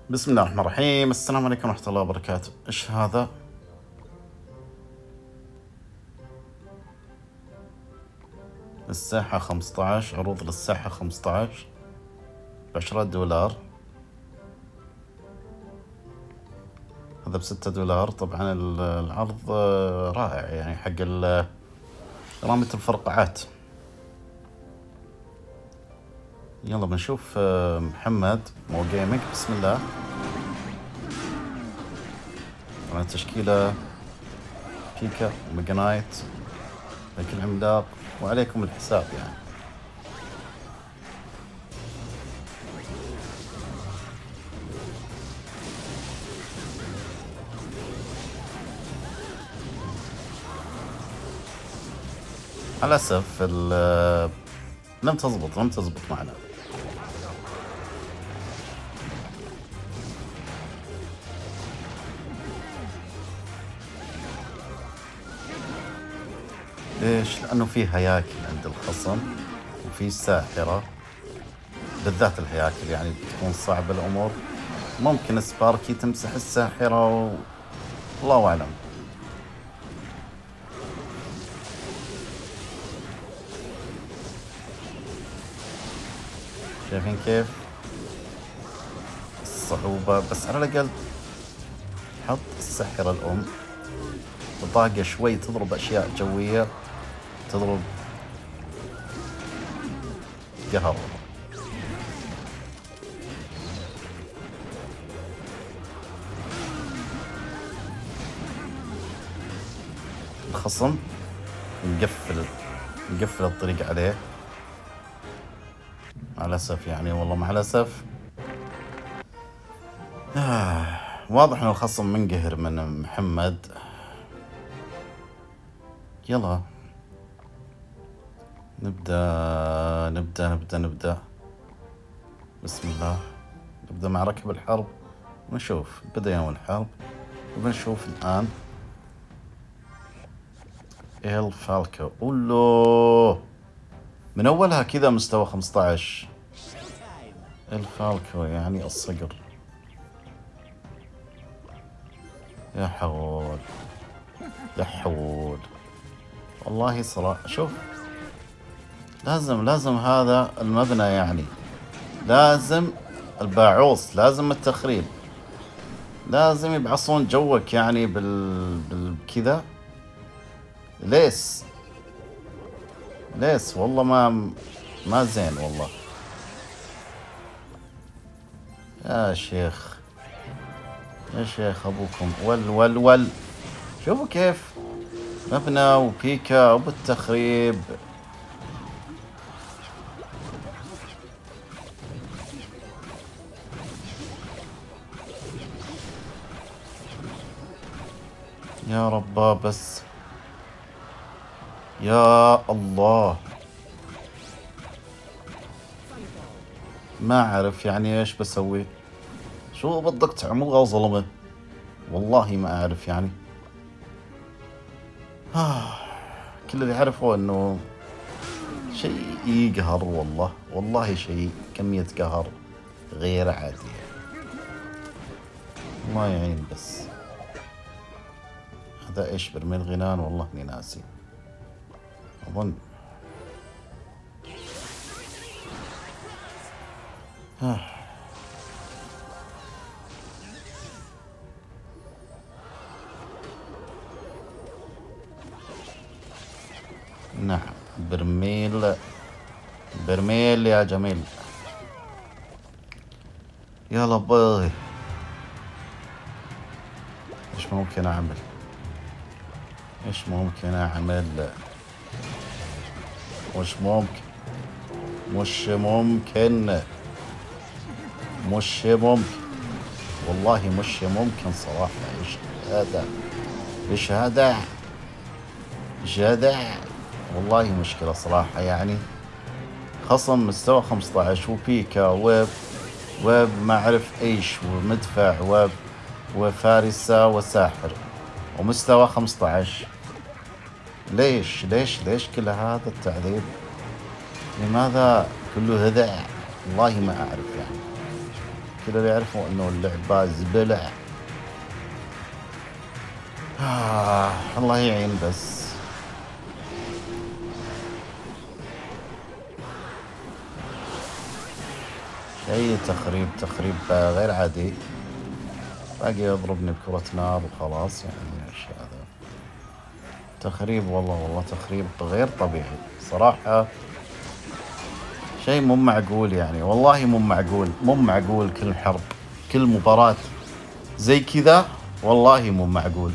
بسم الله الرحمن الرحيم. السلام عليكم ورحمة الله وبركاته. ايش هذا؟ الساحة 15، عروض للساحة 15 ب10 دولار. هذا ب6 دولار. طبعا العرض رائع يعني حق رمية الفرقعات. يلا بنشوف محمد مو جيمنج. بسم الله. طبعا تشكيلة بيكا وميجا نايت ذاك العملاق، وعليكم الحساب يعني. على الأسف لم تزبط معنا. ليش؟ لأنه في هياكل عند الخصم وفي ساحرة، بالذات الهياكل يعني بتكون صعبة الأمور. ممكن سباركي تمسح الساحرة الله أعلم. شايفين كيف الصعوبة؟ بس على الأقل حط الساحرة الأم بطاقة شوي تضرب أشياء جوية، تضرب قهر. الخصم نقفل الطريق عليه مع الأسف يعني، والله مع الأسف. واضح أن الخصم منقهر من محمد. يلا نبدأ. بسم الله. نبدأ مع ركب الحرب ونشوف. بدأ يوم الحرب وبنشوف الآن الفالكو. أولو من أولها كذا مستوى 15. الفالكو يعني الصقر. يا حول يا حول والله صراحة. شوف لازم هذا المبنى يعني، لازم الباعوص، لازم التخريب، لازم يبعصون جوك يعني بالكذا. ليس والله ما زين والله يا شيخ ابوكم ول. شوفوا كيف مبنى وبيكا وبالتخريب. يا ربا بس يا الله ما أعرف يعني إيش بسوي. شو بدك تعملها ظلمة؟ والله ما أعرف يعني. كل اللي أعرفه إنه شيء يقهر، والله شيء كمية قهر غير عادية. الله يعين. بس هذا إيش؟ برميل غنان؟ والله إني ناسي أظن. نعم برميل يا جميل. يلا باي. ايش ممكن اعمل؟ مش ممكن والله مش ممكن صراحة. ايش هذا جدع والله مشكلة صراحة يعني. خصم مستوى 15 وبيكا وب ما اعرف ايش ومدفع وفارسة وساحر ومستوى 15. ليش كل هذا التعذيب؟ لماذا كله هذا؟ والله ما اعرف يعني. المشكلة اللي يعرفوا انه اللعبة زبلة. الله يعين بس. شيء تخريب غير عادي. باقي يضربني بكرة نار وخلاص، يعني ايش هذا؟ تخريب والله تخريب غير طبيعي صراحة. شيء مو معقول يعني، والله مو معقول كل حرب كل مباراة زي كذا، والله مو معقول،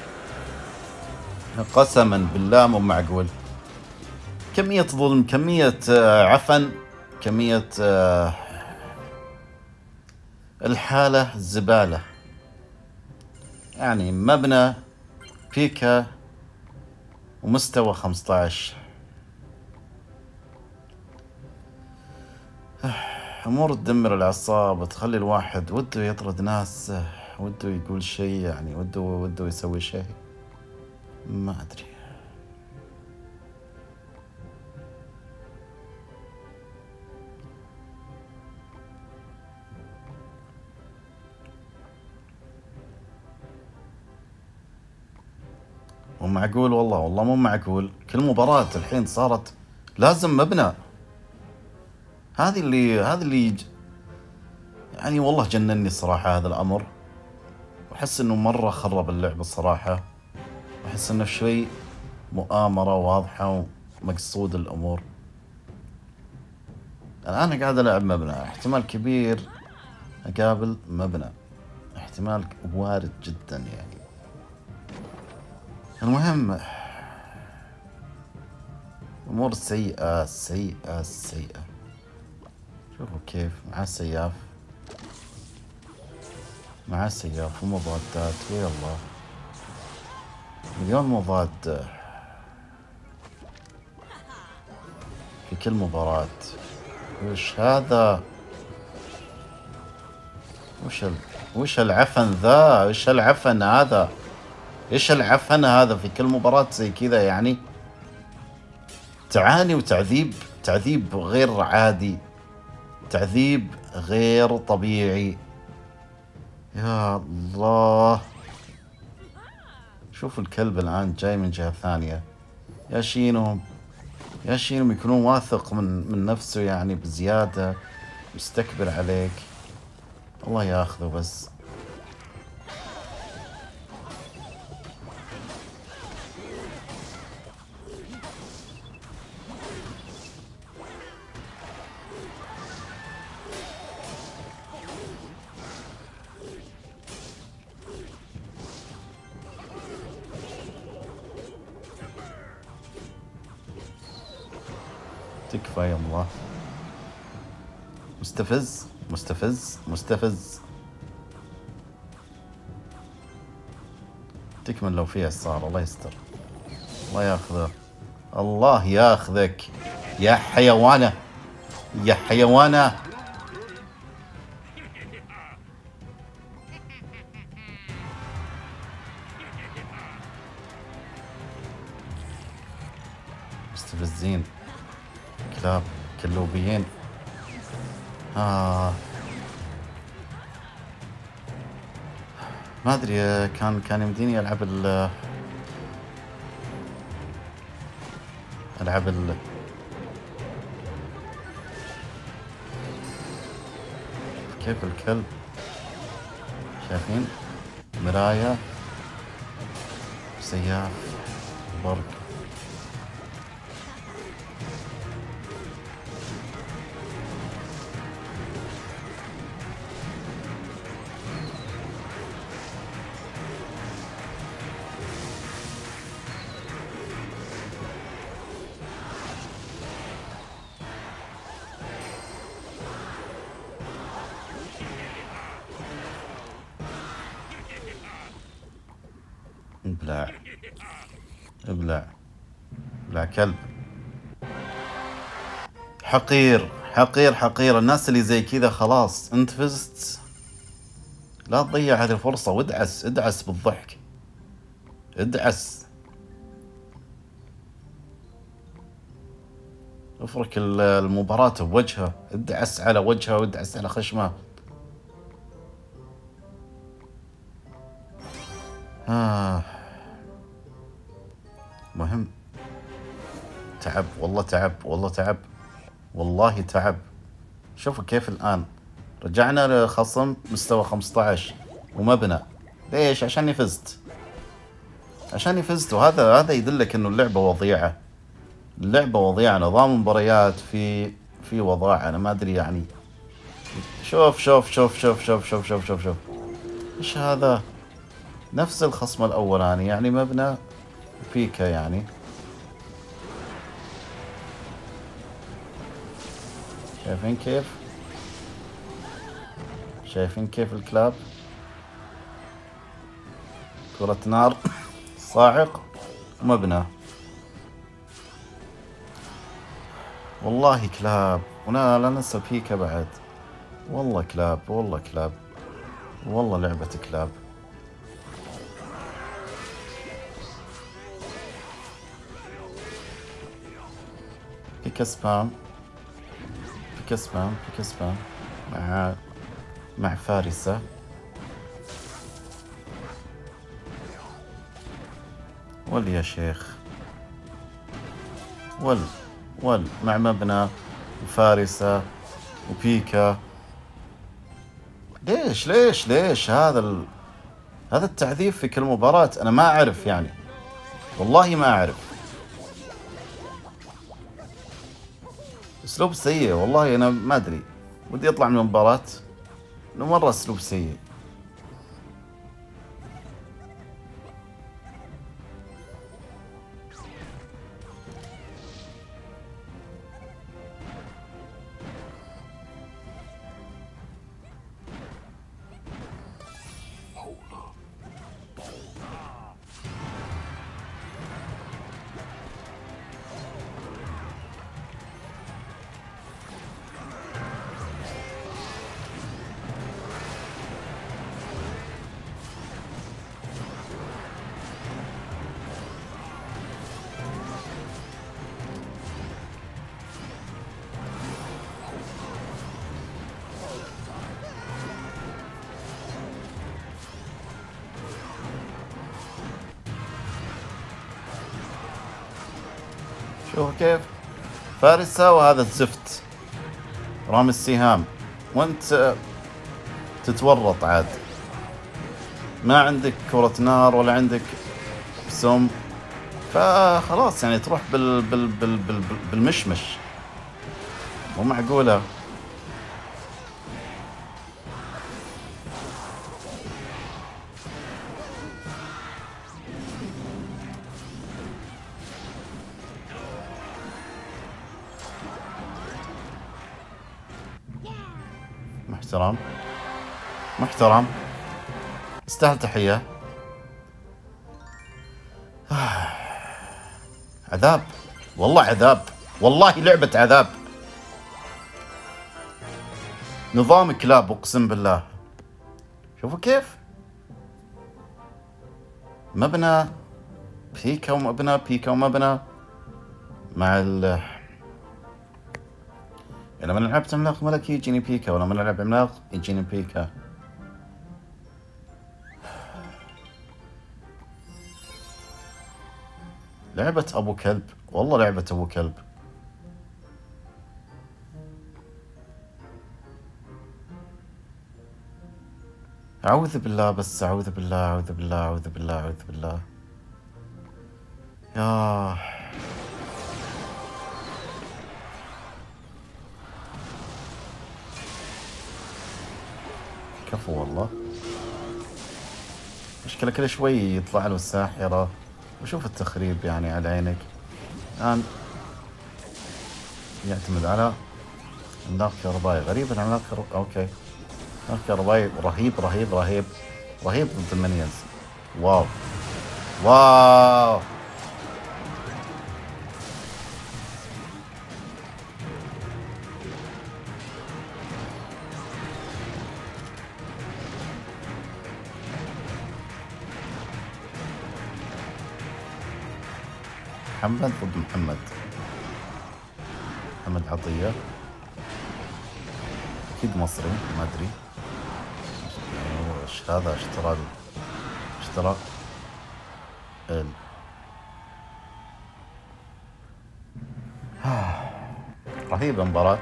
قسما بالله مو معقول. كمية ظلم، كمية عفن، كمية الحالة زبالة. يعني مبنى بيكا ومستوى 15. أمور تدمر الأعصاب، تخلي الواحد وده يطرد ناس، وده يقول شيء، يعني وده يسوي شيء، ما أدري. مو معقول والله مو معقول. كل مباراة الحين صارت لازم مبنى. هذه اللي يعني والله جنني صراحة هذا الأمر، وأحس إنه مرة خرب اللعبة الصراحة. أحس إنه شوي مؤامرة واضحة ومقصود الأمور. أنا قاعد ألعب مبنى، احتمال كبير أقابل مبنى، احتمال وارد جدا يعني. المهم أمور سيئة. شوفوا كيف مع السياف ومضادات، ويا الله مليون مضاد في كل مباراة. وش هذا؟ وش العفن ذا؟ وش العفن هذا؟ ايش العفن هذا في كل مباراة زي كذا يعني؟ تعاني تعذيب غير عادي، تعذيب غير طبيعي. يا الله، شوف الكلب الآن جاي من جهة ثانية. يا شينهم يكونون واثق من نفسه يعني بزيادة، مستكبر عليك. الله ياخذه بس. تكفى يا الله. مستفز. تكمل لو فيها صار. الله يستر. الله ياخذه. الله ياخذك يا حيوانة، يا حيوانة. مستفزين، كلاب كلوبيين. ما ادري، كان يمديني العب كيف الكلب، شايفين؟ مراية، سياف، برق. ابلع كلب. حقير. الناس اللي زي كذا خلاص انت فزت. لا تضيع هذه الفرصة، وادعس بالضحك، ادعس. افرك المباراة بوجهه، ادعس على وجهه وادعس على خشمه. آه. مهم. تعب والله، تعب والله، تعب والله، تعب. شوفوا كيف الآن رجعنا لخصم مستوى 15 ومبنى. ليش؟ عشاني فزت، عشاني فزت. وهذا يدلك انه اللعبة وضيعة. اللعبة وضيعة، نظام المباريات في وضاعة. انا ما ادري يعني. شوف شوف شوف شوف شوف شوف شوف شوف شوف ايش هذا؟ نفس الخصم الاولاني يعني، مبنى بيكا يعني. شايفين كيف؟ شايفين كيف الكلاب؟ كرة نار صاعق ومبنى. والله كلاب. ولا لا ننسى بيكا بعد. والله كلاب، والله كلاب، والله لعبة كلاب. بيكا سبام، بيكا سبام، بيكا سبام مع فارسة. ول يا شيخ، ول مع مبنى وفارسة وبيكا. ليش هذا التعذيب في كل مباراة؟ أنا ما أعرف يعني، والله ما أعرف. أسلوب سيء والله. أنا ما أدري، ودي أطلع من المباراة إنه مرة أسلوب سيء. شوف كيف فارسة وهذا الزفت رامي السهام، وانت تتورط عاد. ما عندك كرة نار ولا عندك سم، فخلاص يعني تروح بالمشمش. مو معقولة. محترم، محترم، استاهل تحية. عذاب والله، عذاب والله، لعبة عذاب. نظام كلاب اقسم بالله. شوفوا كيف مبنى بيكا ومبنى، بيكا ومبنى مع يعني لما لعبت عملاق ملكي يجيني بيكا، ولما نلعب عملاق يجيني بيكا. لعبة أبو كلب والله، لعبة أبو كلب. أعوذ بالله، بس أعوذ بالله، أعوذ بالله، أعوذ بالله، أعوذ بالله. يا كفو والله. مشكلة كل شوي يطلع له الساحرة، وشوف التخريب يعني على عينك. الآن يعتمد على عملاق كهربائي. غريب العملاق أوكي، عملاق كهربائي رهيب رهيب رهيب رهيب ضد المنيونز. واو واو. محمد ضد محمد. محمد عطية أكيد مصري، ما أدري. ايش هذا؟ اشترى حلو. رهيبة المباراة.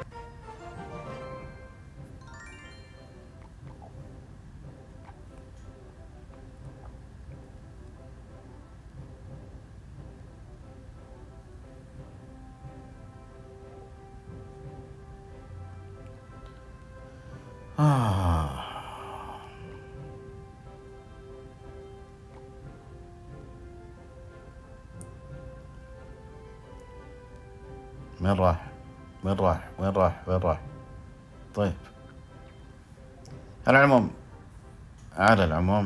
وين راح؟ وين راح؟ وين راح؟ وين راح؟ طيب، على العموم، على العموم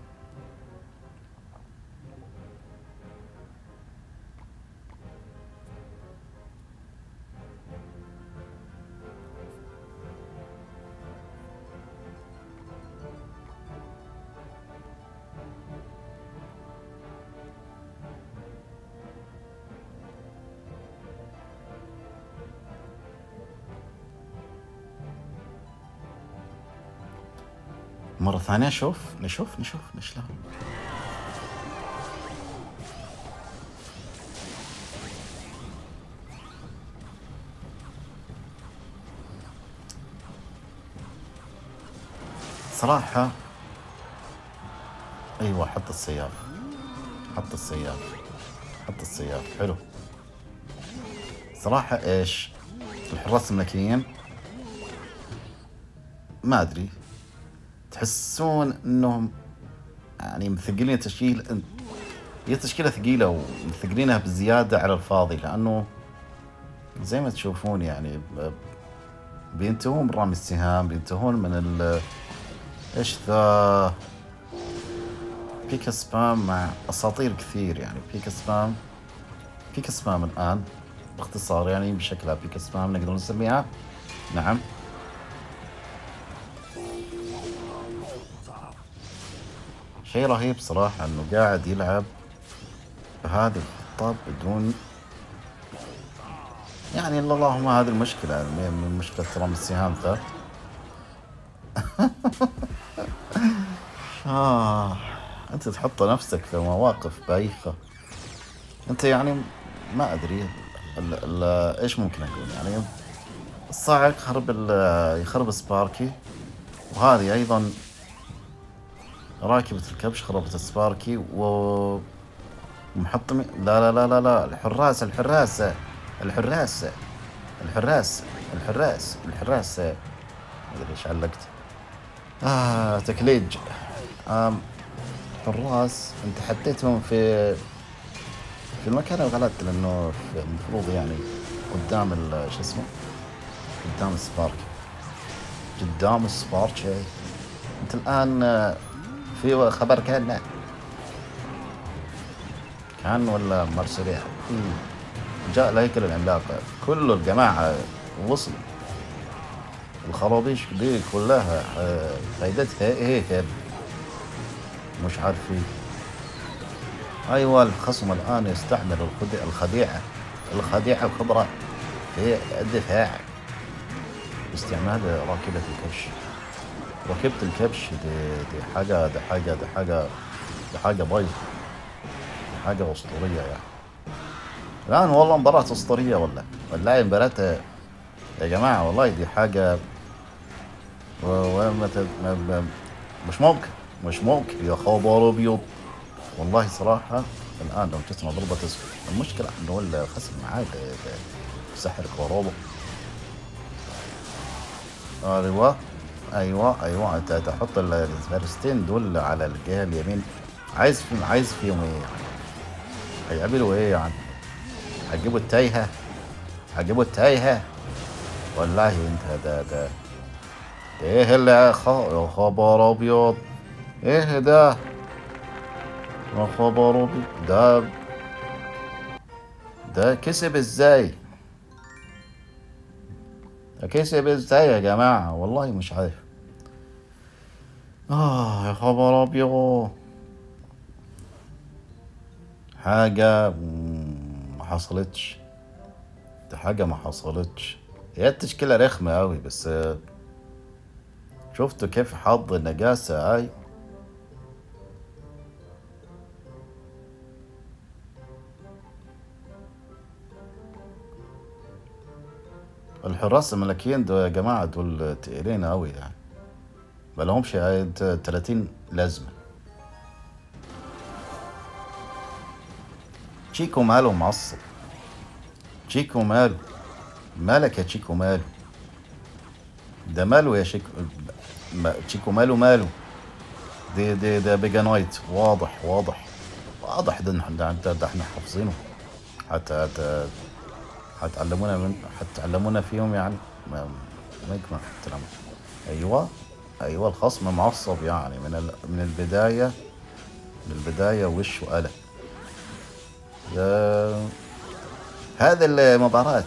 مرة ثانية. نشوف شلون. صراحة ايوه، حط السياف، حط السياف، حط السياف. حلو. صراحة ايش الحراس الملكيين، ما ادري، تحسون انهم يعني مثقلين تشكيل، هي تشكيلة ثقيلة ومثقلينها بزيادة على الفاضي، لانه زي ما تشوفون يعني بينتهون من رمي السهام، بينتهون من ايش ذا بيكا سبام مع اساطير كثير. يعني بيكا سبام الان باختصار، يعني بشكلها بيكا سبام نقدر نسميها. نعم. شيء رهيب صراحة انه قاعد يلعب بهذه الخطة بدون، يعني اللهم هذه المشكلة، من مشكلة رمي السهام ذا. انت تحط نفسك في مواقف بايخة. انت يعني ما ادري ايش ممكن اقول. يعني الصاعق يخرب سباركي، وهذه ايضا راكبة الكبش خربت سباركي ومحطم. لا لا لا لا لا، الحراس الحراس الحراس الحراس الحراس الحراس. ما ادري ليش علقت. تكليج. حراس انت حطيتهم في المكان الغلط، لانه المفروض يعني قدام شو اسمه، قدام السبارك، قدام السبارك. انت الان في خبر كان ولا مرسلية جاء الهيكل العملاق، كل الجماعة وصلوا. الخرابيش دي كلها فايدتها ايه؟ مش عارفين. ايوه، الخصم الان يستعمل الخديعة الكبرى في الدفاع باستعمال راكبة الكبش. راكبة الكبش دي حاجة بايظة، دي حاجة أسطورية يعني. الآن والله مباراة أسطورية، والله مباراة يا جماعة، والله دي حاجة مش ممكن يا خبر أبيض. والله صراحة الآن لو تسمع ضربة المشكلة إنه الخصم معاه سحر كوروبو. ايوه انت تحط الفارستين دول على الجهه اليمين. عايز فيهم ايه يعني؟ هيعملوا ايه يعني؟ هتجيبوا التايهه. والله انت ده ايه اللي يا خبر ابيض؟ ايه ده يا خبر ابيض؟ ده كسب ازاي؟ كسب ازاي يا جماعه؟ والله مش عارف. يا خبر ابيض. حاجة ما حصلتش. دي حاجة ما حصلتش. هي التشكيلة رخمة أوي، بس شفتوا كيف حظ النجاسة هاي؟ الحراس الملكيين دول يا جماعة دول تقيلين أوي يعني، مالهمش 30 لازمة. تشيكو ماله معصب؟ تشيكو ماله؟ مالك يا تشيكو ماله؟ ده ماله يا شيكو؟ تشيكو ماله؟ ده بيجا نايت، واضح واضح واضح، ده احنا حافظينه. حتى حتعلمونا فيهم يعني. ما يكمل احترام. ايوه الخصم معصب يعني من البداية. من البداية وش وقلق. هذه المباراة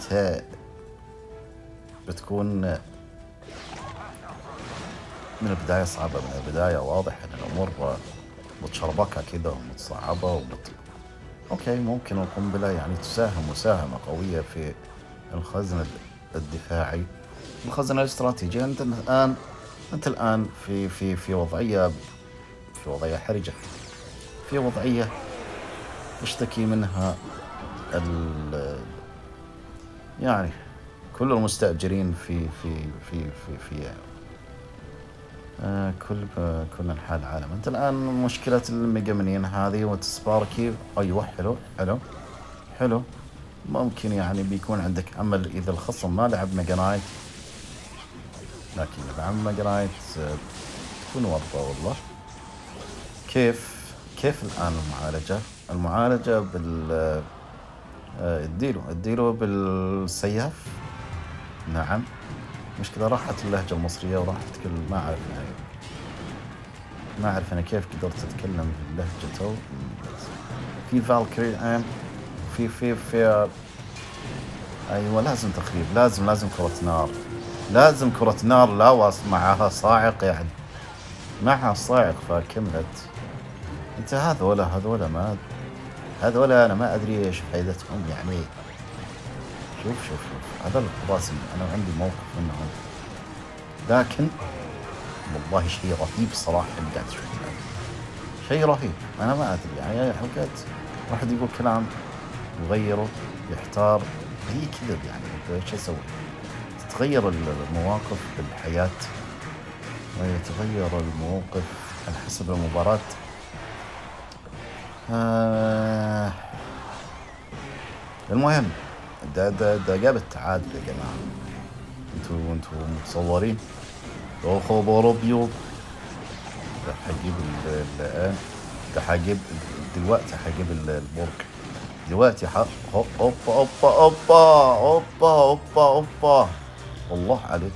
بتكون من البداية صعبة، من البداية واضح ان الامور متشربكة كده ومتصعبة اوكي، ممكن القنبلة يعني تساهم مساهمة قوية في الخزن الدفاعي، الخزن الاستراتيجي. انت الان في وضعية، في وضعية حرجة، في وضعية يشتكي منها يعني كل المستأجرين في كل أنحاء العالم. أنت الآن مشكلة الميجامينين هذه وتسباركي، أيوة حلو. ممكن يعني بيكون عندك أمل إذا الخصم ما لعب ميجا نايت، لكن إذا لعب ميجا نايت تكون ورطة والله. كيف الآن المعالجة اديله بالسياف. نعم. مشكلة راحت اللهجة المصرية وراحت كل ما أعرف أنا كيف قدرت أتكلم بلهجته. في فالكري الآن، في أيوة لازم تخريب، لازم كرة نار، لا معها صاعق يعني، معها صاعق فكملت. أنت هذولا أنا ما أدري إيش فائدتهم يعني. شوف هذا القراصنة أنا عندي موقف منهم، لكن والله شيء رهيب صراحة اللي قاعد تشوفه، شيء رهيب. أنا ما أدري يعني حلقات واحد يقول كلام يغيره، يحتار، هي كذب يعني. إيش أسوي؟ تتغير المواقف بالحياة ويتغير الموقف على حسب المباراة. المهم ده جاب التعادل يا جماعة. انتوا متصورين؟ يا خبر ابيض، ده حجيب ده حجيب دلوقتي، حجيب البرج دلوقتي. اوبا. الله عليك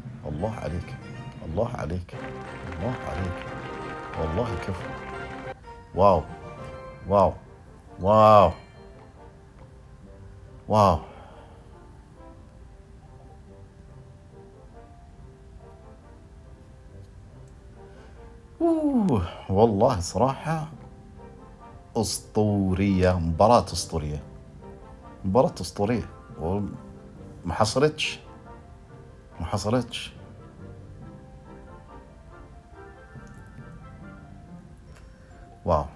والله كفو. واو واو واو واو. والله صراحة أسطورية، مباراة أسطورية وما حصلتش. واو.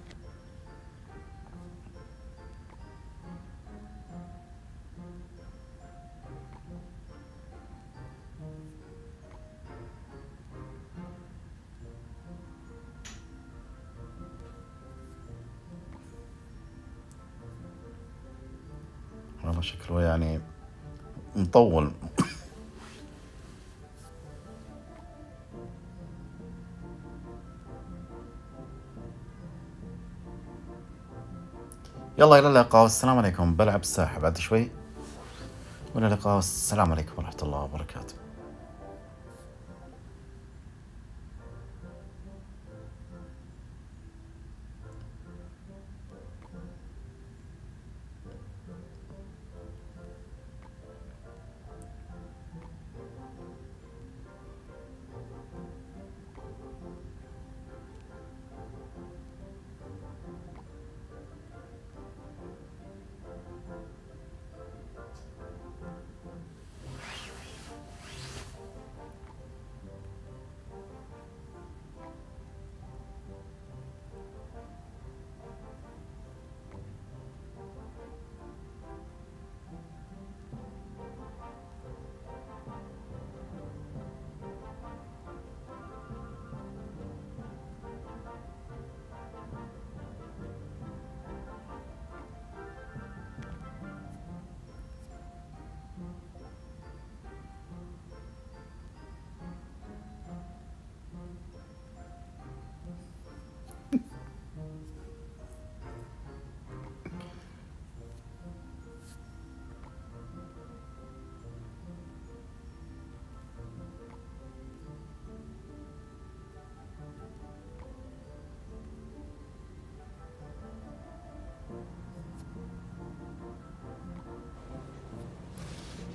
والله شكله يعني مطول. يلا إلى اللقاء والسلام عليكم. بلعب الساحة بعد شوي. وإلى اللقاء والسلام عليكم ورحمة الله وبركاته.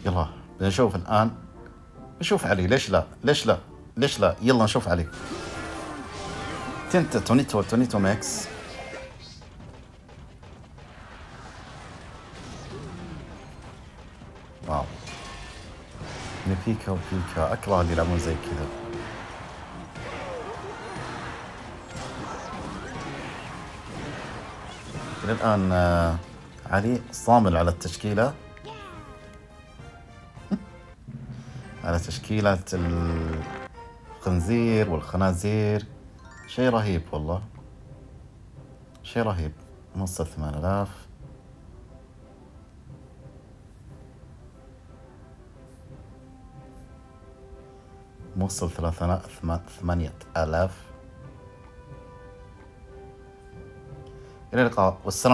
يلا بنشوف الآن. بشوف علي، ليش لا؟ ليش لا؟ ليش لا؟ يلا نشوف علي. تنتا تونيتو ماكس. واو. بيكا وبيكا، أكره اللي يلعبون زي كذا. إلى الآن علي صامل على التشكيلة. على تشكيلة الخنزير والخنازير. شيء رهيب والله، شيء رهيب. موصل 8000. موصل 8000. إلى اللقاء والسلام.